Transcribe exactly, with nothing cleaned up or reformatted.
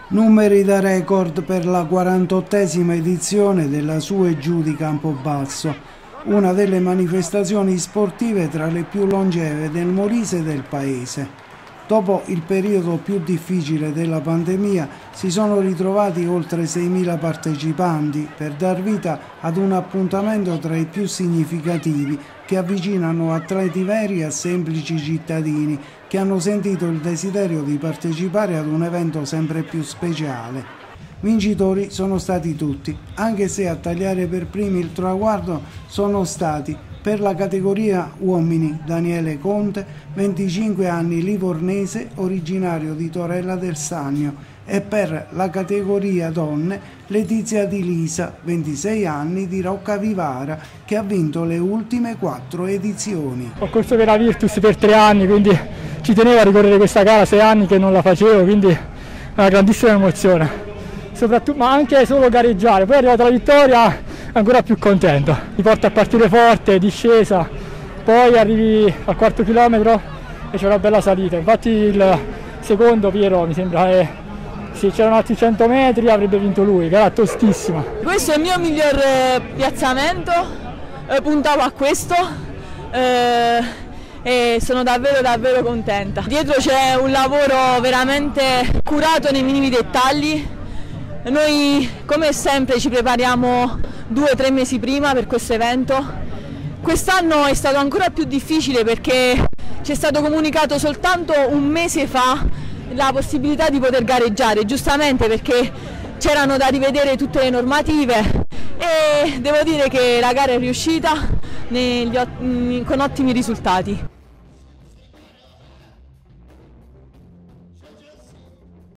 Numeri da record per la quarantottesima edizione della Su e Giù di Campobasso, una delle manifestazioni sportive tra le più longeve del Molise e del Paese. Dopo il periodo più difficile della pandemia si sono ritrovati oltre seimila partecipanti per dar vita ad un appuntamento tra i più significativi che avvicinano atleti veri a semplici cittadini che hanno sentito il desiderio di partecipare ad un evento sempre più speciale. Vincitori sono stati tutti, anche se a tagliare per primi il traguardo sono stati, per la categoria uomini, Daniele Conte, venticinque anni, livornese, originario di Torella del Sannio, e per la categoria donne, Letizia Di Lisa, ventisei anni, di Roccavivara, che ha vinto le ultime quattro edizioni. Ho corso per la Virtus per tre anni, quindi ci tenevo a ricorrere questa gara, sei anni che non la facevo, quindi è una grandissima emozione. Soprattutto, ma anche solo gareggiare, poi è arrivata la vittoria, ancora più contento. Mi porta a partire forte, discesa, poi arrivi al quarto chilometro e c'è una bella salita. Infatti il secondo, Piero, mi sembra che se c'erano altri cento metri avrebbe vinto lui, gara tostissima. Questo è il mio miglior eh, piazzamento, eh, puntavo a questo eh, e sono davvero davvero contenta. Dietro c'è un lavoro veramente curato nei minimi dettagli. Noi come sempre ci prepariamo due o tre mesi prima per questo evento. Quest'anno è stato ancora più difficile perché ci è stato comunicato soltanto un mese fa la possibilità di poter gareggiare, giustamente perché c'erano da rivedere tutte le normative, e devo dire che la gara è riuscita negli, con ottimi risultati.